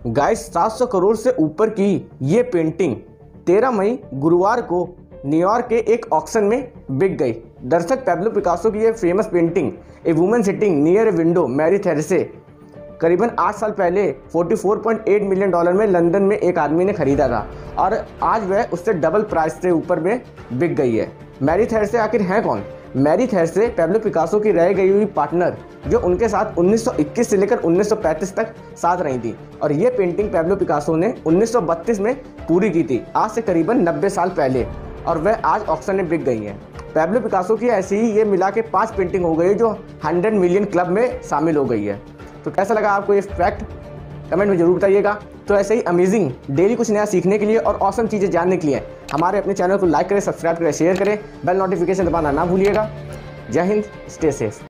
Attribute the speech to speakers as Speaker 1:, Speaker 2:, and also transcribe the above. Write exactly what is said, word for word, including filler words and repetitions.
Speaker 1: Guys सात सौ करोड़ से ऊपर की ये पेंटिंग तेरह मई गुरुवार को न्यूयॉर्क के एक ऑक्शन में बिक गई। दर्शक पैब्लो पिकासो की ये famous painting a woman sitting near a window Marie Therese करीबन आठ साल पहले चौवालीस पॉइंट आठ मिलियन डॉलर में लंदन में एक आदमी ने खरीदा था और आज वह उससे डबल प्राइस से ऊपर में बिक गई है। मैरी थेरेसे आखिर हैं कौन? मैरी थेरेसे पैब्लो पिकासो की रह गई हुई पार्टनर जो उनके साथ उन्नीस सौ इक्कीस से लेकर उन्नीस सौ पैंतीस तक साथ रही थी और ये पेंटिंग पैब्लो पिकासो ने उन्नीस सौ बत्तीस में पूरी की थी, आज से करीबन नब्बे साल पहले, और वह आज ऑक्शन में बिक गई हैं। पैब्लो पिकासो की ऐसी ही ये मिला के पाँच पेंटिंग हो गई जो हंड्रेड मिलियन क्लब में शामिल हो गई है। तो कैसा लगा आपको ये फैक्ट? कमेंट में जरूर बताइएगा। तो ऐसे ही अमेजिंग डेली कुछ नया सीखने के लिए और ऑसम चीज़ें जानने के लिए हमारे अपने चैनल को लाइक करें, सब्सक्राइब करें, शेयर करें, बेल नोटिफिकेशन दबाना ना भूलिएगा। जय हिंद, स्टे सेफ।